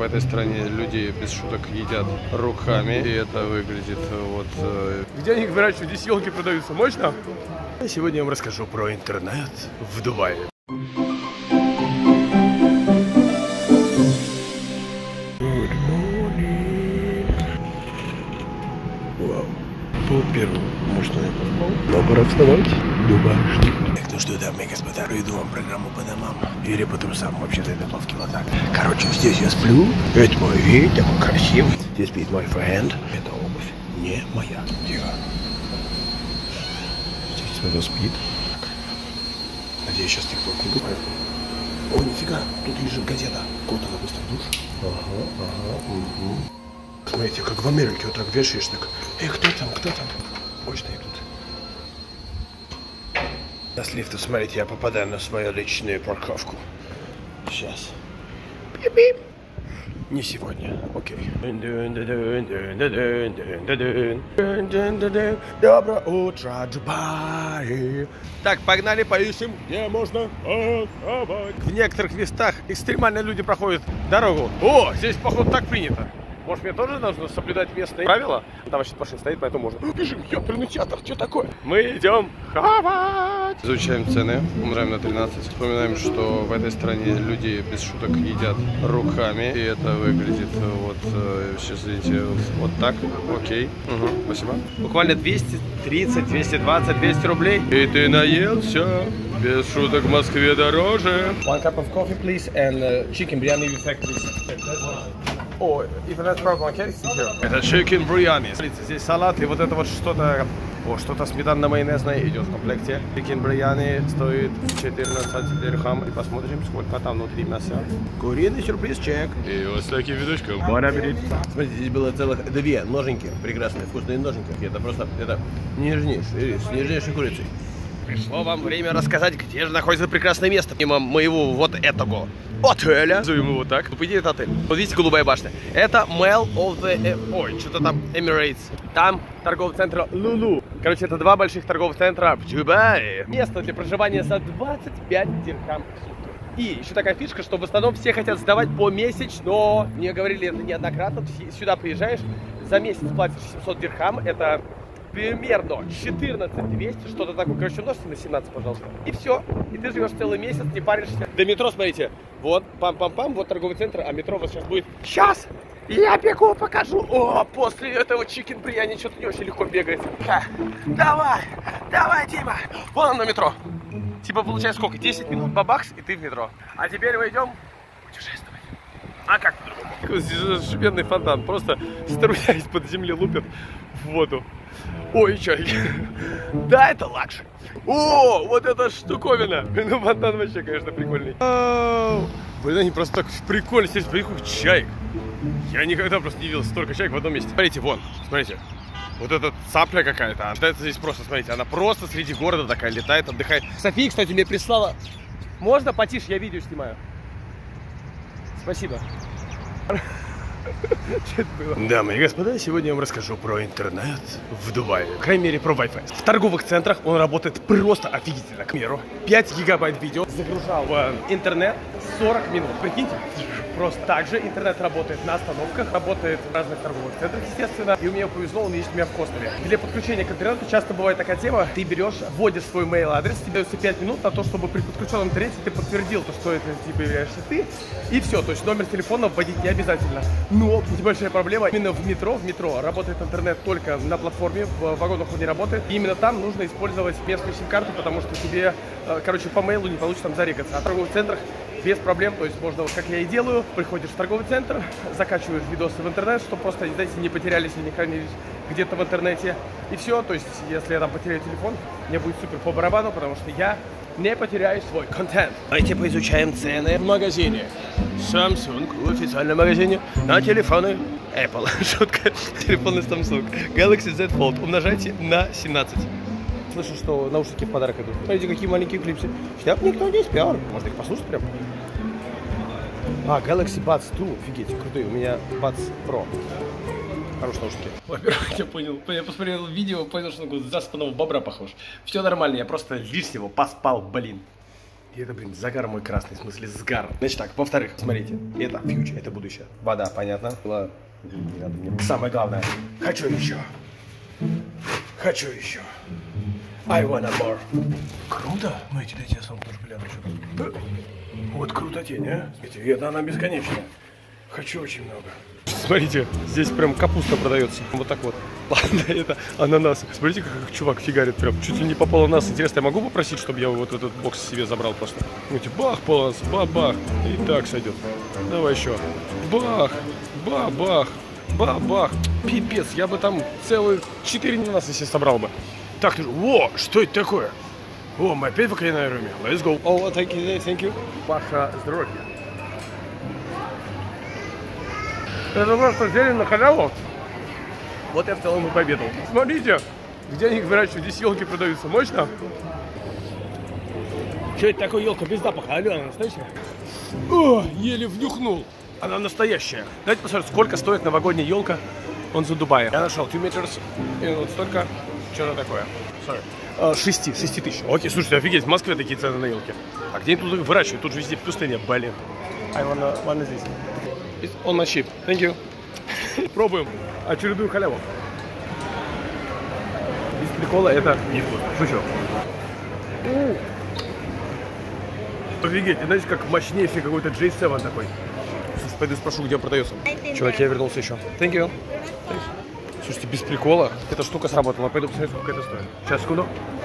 В этой стране люди без шуток едят руками, и это выглядит вот... Где они их выращивают? Здесь елки продаются. Мощно? Сегодня я вам расскажу про интернет в Дубае. Good morning. Вау. Пол-первого. Может, я поспал? Но пора вставать. Дубашник. Ну что, дамы и господа, иду вам программу по домам. Или по трусам, вообще-то это плавки вот так. Короче, здесь я сплю. Это мой вид, такой красивый. Здесь спит мой френд. Это обувь не моя. Тихо. Здесь смотрю, спит. Надеюсь, сейчас тикток не будет. О, нифига, тут лежит газета. Кот, она быстро в душ. Ага. Смотрите, как в Америке вот так вешаешь, так. Эй, кто там, кто там? Очень идут. С лифта, смотрите, я попадаю на свою личную парковку. Сейчас. Пип-пип. Не сегодня. Окей. Доброе утро, Дубай. Так, погнали, поищем, где можно отдавать. В некоторых местах экстремально люди проходят дорогу. О, здесь, походу, так принято. Может, мне тоже нужно соблюдать местные правила? Там вообще машина стоит, поэтому можно. Бежим, ёперный театр, что такое? Мы идем хавать. Изучаем цены, умираем на 13. Вспоминаем, что в этой стране люди без шуток едят руками. И это выглядит вот, сейчас видите, вот так. Окей, спасибо. Буквально 230, 220, 200 рублей. И ты наелся. Без шуток в Москве дороже. One cup of coffee, please, and chicken biryani with factories. О, интернет-правда, это chicken biryani. Смотрите, здесь салат и вот это вот что-то, что-то сметанно-майонезное идет в комплекте. Chicken biryani стоит 14 дирхам. И посмотрим, сколько там внутри мяса. Куриный сюрприз-чек. И вот с таким видочком. Смотрите, здесь было целых две ноженьки, прекрасные, вкусные ноженьки. Это просто, это нежнейший, с нежнейшей курицей. Пришло вам время рассказать, где же находится прекрасное место, мимо моего вот этого отеля. Назовем его так. По идее, это отель. Вот видите, голубая башня. Это Mall of the... Ой, что-то там Emirates. Там торговый центр Лулу. Короче, это два больших торговых центра в Дубае. Место для проживания за 25 дирхам в сутки. И еще такая фишка, что в основном все хотят сдавать помесячно. Но мне говорили это неоднократно. Сюда приезжаешь, за месяц платишь 700 дирхам. Это... примерно 14-200, что-то такое. Короче, умножьте на 17, пожалуйста. И все. И ты живешь целый месяц, не паришься. До метро, смотрите. Вот, пам-пам-пам, вот торговый центр, а метро вот сейчас будет. Сейчас я бегу, покажу. О, после этого chicken biryani что-то не очень легко бегает. Давай, Дима. Вон он на метро. Типа получается сколько? 10 минут бабакс, и ты в метро. А теперь мы идем путешествовать. А как по-другому? Здесь шипенный фонтан. Просто струя из-под земли лупят в воду. Ой, чайки. Да, это лакшери. О, вот эта штуковина. Ну, фонтан вообще, конечно, прикольный. Блин, они просто так прикольно. Здесь прикольных чаек. Я никогда просто не видел столько чаек в одном месте. Смотрите, вон, смотрите. Вот эта цапля какая-то. Это здесь просто, смотрите, она просто среди города такая летает, отдыхает. София, кстати, мне прислала. Можно потише, я видео снимаю. Спасибо. Дамы и господа, сегодня я вам расскажу про интернет в Дубае. По крайней мере, про Wi-Fi. В торговых центрах он работает просто офигительно. К примеру, 5 гигабайт видео загружал в интернет 40 минут. Прикиньте, просто так же интернет работает на остановках, работает в разных торговых центрах, естественно. И у меня повезло, он есть у меня в Костове. Для подключения к интернету часто бывает такая тема. Ты берешь, вводишь свой mail-адрес, тебе дается 5 минут на то, чтобы при подключенном интернете ты подтвердил, что это типа являешься ты. И все, то есть номер телефона вводить не обязательно. Но небольшая проблема, именно в метро работает интернет только на платформе, в вагонах он не работает. И именно там нужно использовать местную сим-карту, потому что тебе, короче, по мейлу не получится там зарегаться. А в торговых центрах без проблем, то есть можно, вот как я и делаю, приходишь в торговый центр, закачиваешь видосы в интернет, чтобы просто, знаете, не потерялись и не хранились где-то в интернете. И все, то есть если я там потеряю телефон, мне будет супер по барабану, потому что я не потеряю свой контент. Давайте поизучаем цены в магазине. Samsung в официальном магазине на телефоны Apple. Шутка. Телефоны Samsung. Galaxy Z Fold. Умножайте на 17. Слышу, что наушники в подарок идут. Смотрите, какие маленькие клипсы. Чтоб никто не спер. Можно их послушать прям. Galaxy Buds 2. Офигеть, крутые. У меня Buds Pro. Хорошие наушники. Во-первых, я понял. Я посмотрел видео, понял, что он заспанного бобра похож. Все нормально, я просто лишнего поспал, блин. И это, блин, загар мой красный, в смысле сгар. Значит так, во-вторых, смотрите, это future, это будущее. Вода, понятно? Ладно, не надо мне. Самое главное, хочу еще. Хочу еще. I wanna more. Круто? Ну, эти дайте я сам тоже гляну, что там. Вот круто тень, а? Смотрите, это она бесконечная. Хочу очень много. Смотрите, здесь прям капуста продается. Вот так вот. Ладно, это ананас. Смотрите, как чувак фигарит прям. Чуть ли не попал ананас. Интересно, я могу попросить, чтобы я вот этот бокс себе забрал просто? Видите, бах, полос, бах-бах. И так сойдет. Давай еще. Бах, бах-бах, бах-бах. Пипец, я бы там целых 4 ананаса себе собрал бы. Так, во, что это такое? О, мы опять в океанариуме. Let's go. О, thank you. Ваше здоровье. Это просто зелень на халяву. Вот я в целом и победил. Смотрите, где они выращивают. Здесь елки продаются. Мощно? Что это такое елка без запаха? Алло, она настоящая? О, еле внюхнул. Она настоящая. Давайте посмотрим, сколько стоит новогодняя елка. Он за Дубае. Я нашел 2 meters. И вот столько. Что-то такое. 6 тысяч. Окей, слушайте, офигеть, в Москве такие цены на елки. А где они тут их выращивают? Тут же везде пустыня, блин. I wanna здесь. It's on my ship. Thank you. Пробуем очередную халяву. Без прикола это невкусно. Шучу. Офигеть, знаете, как мощнейший какой-то J7 такой. Сейчас пойду спрошу, где он продается. Чуваки, я вернулся еще. Thank you. Слушайте, без прикола, эта штука сработала. Пойду посмотрю, сколько это стоит. Сейчас, секунду.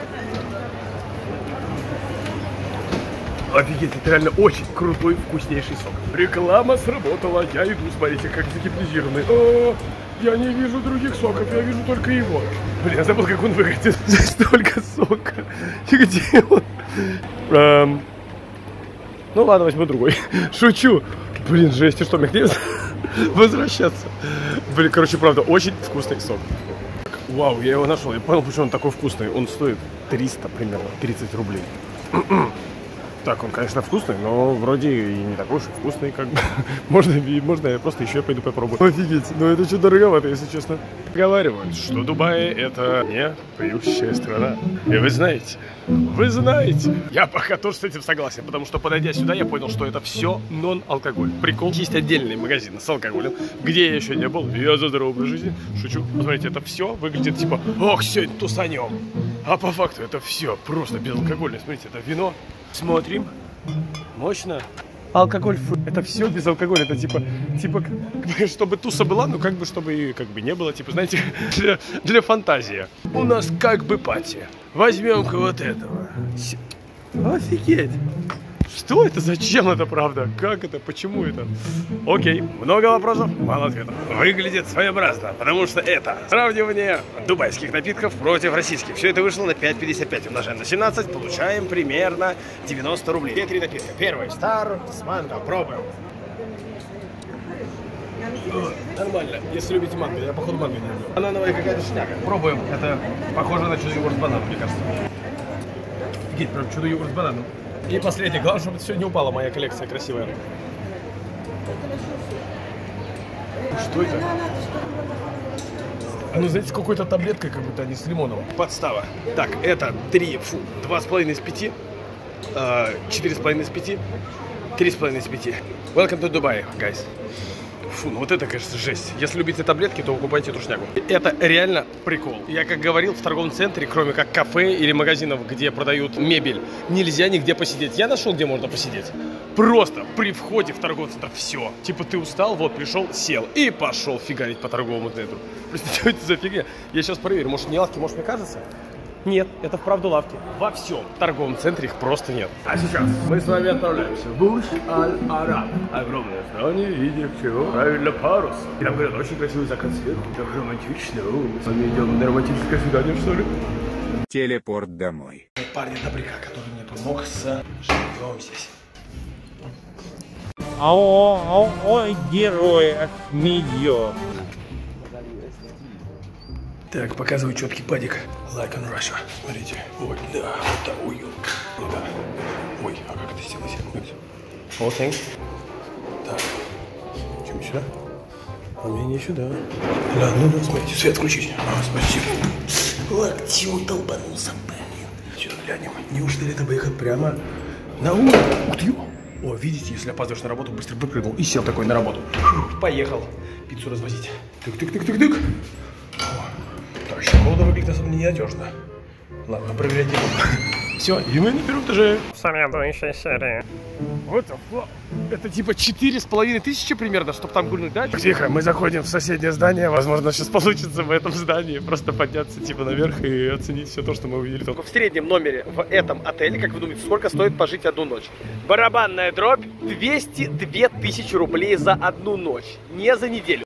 Офигеть, это реально очень крутой, вкуснейший сок. Реклама сработала, я иду, смотрите, как загипнотизированный. О, я не вижу других соков, я вижу только его. Блин, я забыл, как он выглядит. Здесь столько сока. И где он? Ну ладно, возьму другой. Шучу. Блин, жесть, и что, мне где возвращаться? Блин, короче, правда, очень вкусный сок. Вау, я его нашел, я понял, почему он такой вкусный. Он стоит 300 примерно, 30 рублей. Так, он, конечно, вкусный, но вроде и не такой уж и вкусный, как бы. Можно я просто еще пойду попробую. Офигеть, но это что дороговато, если честно. Говаривают, что Дубай это не пьющая страна. И вы знаете, я пока тоже с этим согласен, потому что, подойдя сюда, я понял, что это все нон-алкоголь. Прикол, есть отдельные магазины с алкоголем, где я еще не был, я за здоровый образ жизни. Шучу. Посмотрите, это все выглядит типа, ох, сегодня тусанем. А по факту это все просто безалкогольное. Смотрите, это вино. Смотрим. Мощно. Алкоголь, это все без алкоголя. Это типа, чтобы туса была, но как бы, чтобы и как бы не было. Типа, знаете, для фантазии. У нас как бы пати. Возьмем-ка вот этого. Офигеть. Что это? Зачем это, правда? Как это? Почему это? Окей, много вопросов, мало ответов. Выглядит своеобразно, потому что это сравнивание дубайских напитков против российских. Все это вышло на 5,55. Умножаем на 17, получаем примерно 90 рублей. Две три напитка. Первый Star с манго. Пробуем. Нормально, если любите манго. Я, походу, манго не люблю. Банановая какая-то шняга. Пробуем. Это похоже на чудо-йогурт с бананом, мне кажется. Офигеть, прям чудо-йогурт с бананом. И последний, главное, чтобы это все не упало, моя коллекция красивая. Что это? Ну, знаете, с какой-то таблеткой, как будто, а не с лимоном. Подстава. Так, это 2,5 из 5, 4,5 из 5, 3,5 из 5. Welcome to Dubai, guys. Фу, ну вот это, конечно, жесть. Если любите таблетки, то покупайте эту шнягу. Это реально прикол. Я, как говорил, в торговом центре, кроме как кафе или магазинов, где продают мебель, нельзя нигде посидеть. Я нашел, где можно посидеть. Просто при входе в торговый центр все. Типа ты устал, вот пришел, сел и пошел фигарить по торговому центру. Представьте, что это за фигня? Я сейчас проверю. Может, не лавки, может, мне кажется? Нет, это вправду лавки. Во всем торговом центре их просто нет. А сейчас мы с вами отправляемся в Бурдж-Аль-Араб. Огромное здание в виде чего? Правильно, парус. И там, говорят, очень красивый закат сверху. Так романтично. Мы с вами идем на романтическое свидание, что ли? Телепорт домой. Парни добряка, который мне помог с жильем здесь. Ой, герой, медио. Так, показываю четкий падик. Like on Russia. Смотрите. Вот, да. Да, ой, да. Ой, а как это сделать? Окей. Так. Чем сюда? А мне не сюда. Да, ну, смотрите, свет включить. Спасибо. Локтем долбанулся, блин. Что-то глянем. Неужели это поехать прямо На улице. Ух ты. О, видите, если опаздываешь на работу, быстро выпрыгнул и сел такой на работу. Фух, поехал пиццу развозить. Тык-тык-тык-тык-тык. Так, щеколда выглядит особо ненадежно. Ладно, проверять не буду. Все, и мы на первом этаже. Следующая серия. Вот это типа 4500 примерно, чтобы там гульнуть, да? Тихо, мы заходим в соседнее здание. Возможно, сейчас получится в этом здании просто подняться типа наверх и оценить все то, что мы увидели. В среднем номере в этом отеле, как вы думаете, сколько стоит пожить одну ночь? Барабанная дробь 202 000 рублей за одну ночь, не за неделю.